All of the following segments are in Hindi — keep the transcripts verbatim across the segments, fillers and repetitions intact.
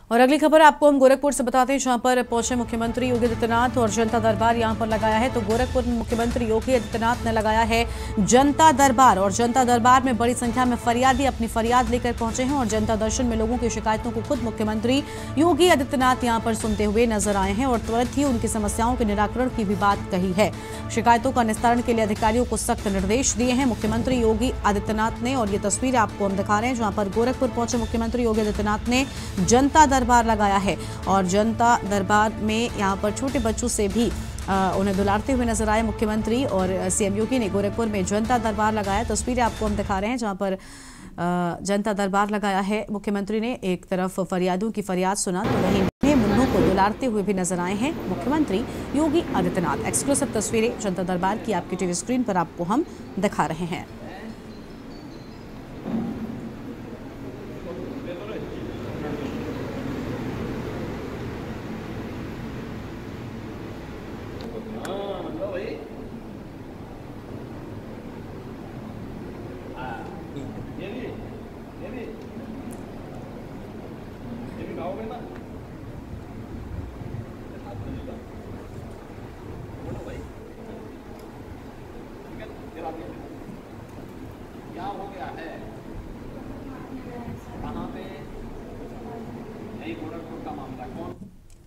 और अगली खबर आपको हम गोरखपुर से बताते हैं, जहां पर पहुंचे मुख्यमंत्री योगी आदित्यनाथ और जनता दरबार यहां पर लगाया है। तो गोरखपुर में मुख्यमंत्री योगी आदित्यनाथ ने लगाया है जनता दरबार और जनता दरबार में बड़ी संख्या में फरियादी अपनी फरियाद लेकर पहुंचे हैं और जनता दर्शन में लोगों की शिकायतों को खुद मुख्यमंत्री योगी आदित्यनाथ यहां पर सुनते हुए नजर आए हैं और तुरंत ही उनकी समस्याओं के निराकरण की भी बात कही है। शिकायतों का निस्तारण के लिए अधिकारियों को सख्त निर्देश दिए हैं मुख्यमंत्री योगी आदित्यनाथ ने। और ये तस्वीर आपको हम दिखा रहे हैं, जहां पर गोरखपुर पहुंचे मुख्यमंत्री योगी आदित्यनाथ ने जनता दरबार लगाया है और जनता दरबार में यहां पर छोटे बच्चों से भी आ, उन्हें दुलारते हुए नजर आए मुख्यमंत्री। और सीएम योगी ने गोरखपुर में जनता दरबार लगाया। तस्वीरें आपको हम दिखा रहे हैं, जहां पर आ, जनता दरबार लगाया है मुख्यमंत्री ने। एक तरफ फरियादों की फरियाद सुना तो वहीं मुन्नों को दुलारते हुए भी नजर आए हैं मुख्यमंत्री योगी आदित्यनाथ। एक्सक्लूसिव तस्वीरें जनता दरबार की आपकी टीवी स्क्रीन पर आपको हम दिखा रहे हैं। ये भी ये भी ये भी गाओगे ना बोलो भाई ठीक है। फिर आप क्या हो गया है, कहाँ पे यही गोरखपुर का मामला कौन।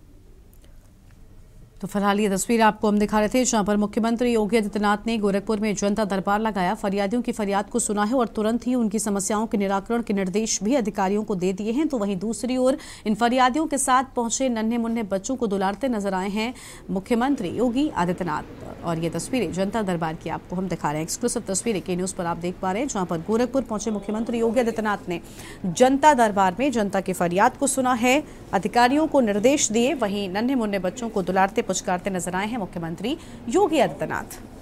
तो फिलहाल ये तस्वीर आपको हम दिखा रहे थे, जहां पर मुख्यमंत्री योगी आदित्यनाथ ने गोरखपुर में जनता दरबार लगाया, फरियादियों की फरियाद को सुना है और तुरंत ही उनकी समस्याओं के निराकरण के निर्देश भी अधिकारियों को दे दिए हैं। तो वहीं दूसरी ओर इन फरियादियों के साथ पहुंचे नन्हे मुन्ने बच्चों को दुलारते नजर आए हैं मुख्यमंत्री योगी आदित्यनाथ। और ये तस्वीरें जनता दरबार की आपको हम दिखा रहे हैं। एक्सक्लूसिव तस्वीरें के न्यूज पर आप देख पा रहे हैं, जहां पर गोरखपुर पहुंचे मुख्यमंत्री योगी आदित्यनाथ ने जनता दरबार में जनता की फरियाद को सुना है, अधिकारियों को निर्देश दिए, वहीं नन्हे मुन्ने बच्चों को दुलारते पुचकारते नजर आए हैं मुख्यमंत्री योगी आदित्यनाथ।